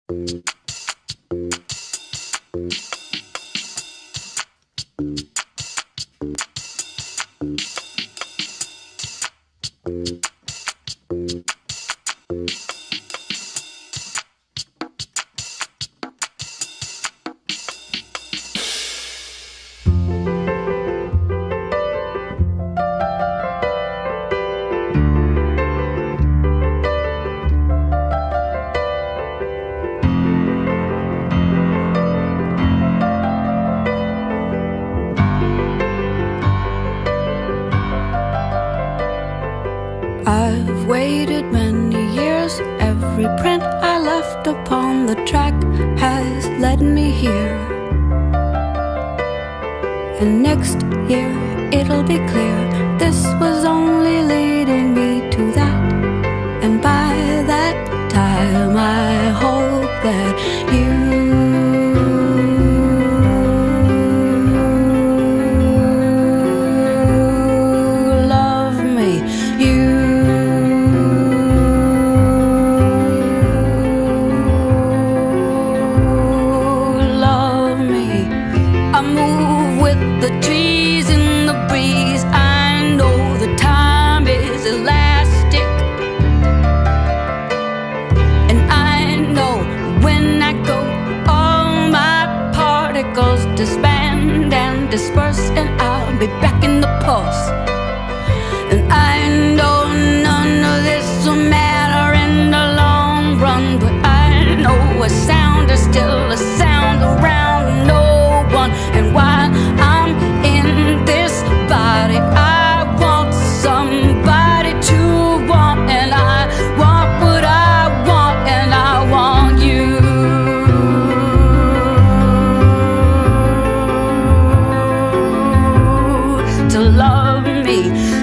I've waited many years. Every print I left upon the track has led me here. And next year it'll be clear this was only leading me to that. And by that time I hope that you the trees in the breeze. I know the time is elastic, and I know when I go all my particles disband and disperse, and I'll be back in the pulse. And I know none of this will matter in the long run, but I know a sound is still a sound around no one. And while I'm in this body, I want somebody to want, and I want what I want, and I want you to love me.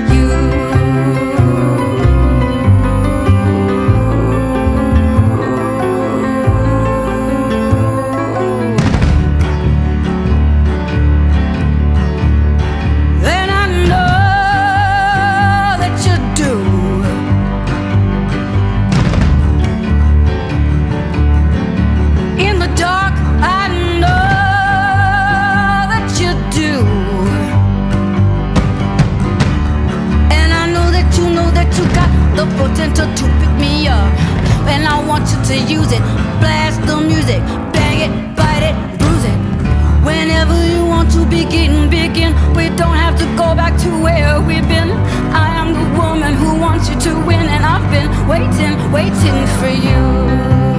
The potential to pick me up, and I want you to use it. Blast the music, bang it, bite it, bruise it. Whenever you want to begin. We don't have to go back to where we've been. I am the woman who wants you to win, and I've been waiting for you.